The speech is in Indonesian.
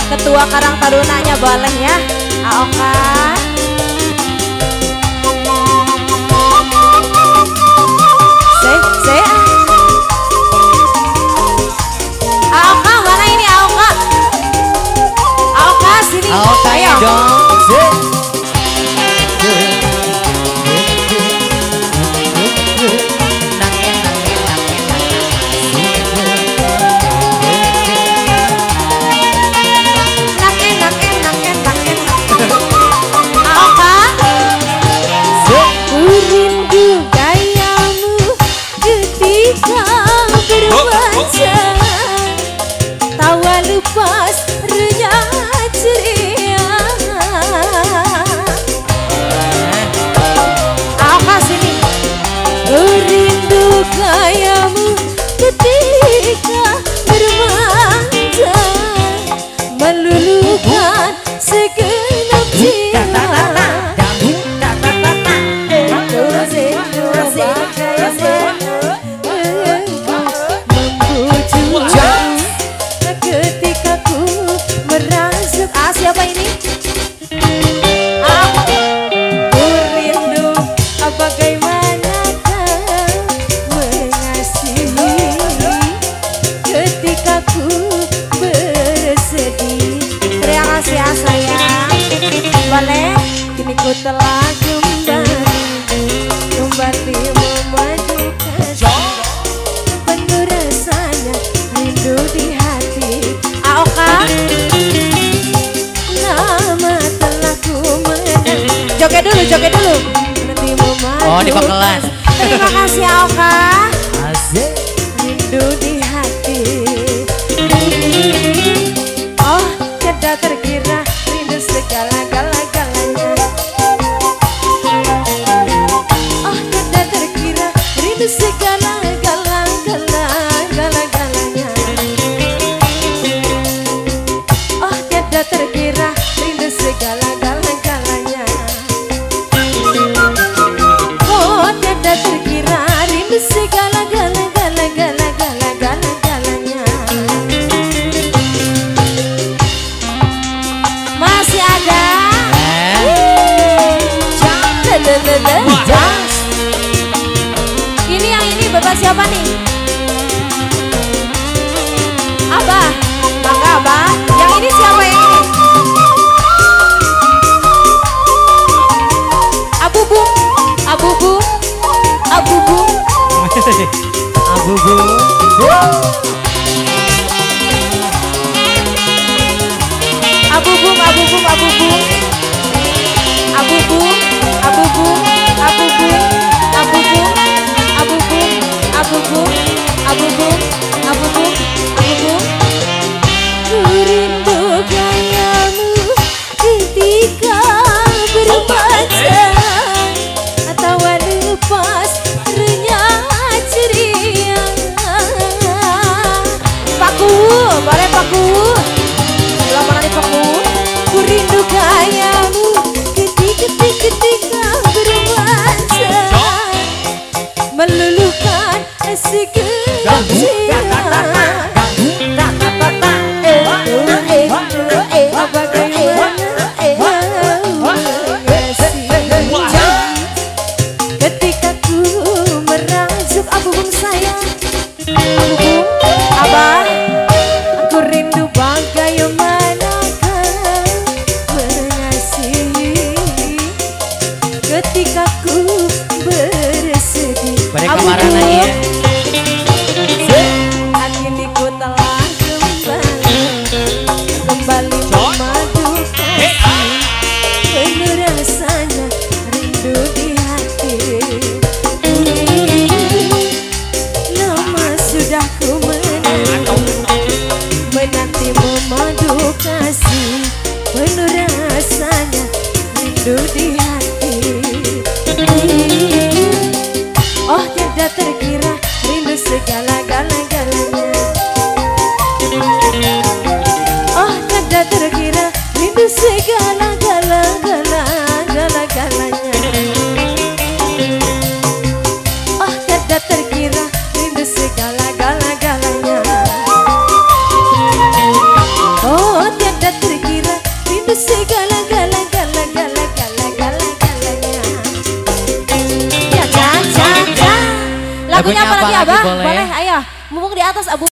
Ketua Karang Tarunanya boleh ya. Aoka. Aoka mana ini Aoka? Aoka sini. Aoka ya dong. Tawa lepas renyah ceria. Apa sini? Rindu gayamu ketika bermanja, meluluhkan segenap jiwa. Siapa ini? Aku rindu bagaimanakah mengasihi ketika ku bersedih. Terima kasih ya sayang. Boleh? Kini ku telah kembali memadukan penuh rasanya rindu di hati. Aoka. Joget dulu. Nanti oh, di pangkalan. Terima kasih Aoka. Asik. Rindu di hati. Oh, tiada terkira rindu segala-galanya. Oh, tiada terkira rindu segala-galanya. Oh, tiada terkira rindu segala-galanya. Terkira rindu segala-galanya. Masih ada. Ini yang ini bapak siapa nih? Abah. Maka Abah. Yang ini siapa yang ini? Abubu. Abubu. Abubu. Abubu. Abubu, abubu, abubu. Abubu, abubu, abubu, abubu, abubu, abubu, abubu, abubu, abubu. Ku rindu gayamu ketika bermanja, atau lepas renyah ceria. Paku, boleh paku. Lama nih paku. Ku rindu gayamu ketika bermanja, meluluhkan segenap jiwa. Ketika ku merasuk abubung sayang, abubung Abah, aku rindu bagaimanakah mengasihi ketika ku bersedih. Abubung, kini ku telah kembali memadukan penuh rasanya rindu di hati. Lama sudah ku menanti memadu kasih, penuh rasanya rindu di hati. Oh, tiada terkira rindu segala-galanya. Oh, tiada terkira rindu segala-galanya. Oh, tiada terkira rindu segala-galanya. Oh, tiada Lagunya apa lagi, Abah? boleh? Boleh, ayo. Mumpung di atas, Abu.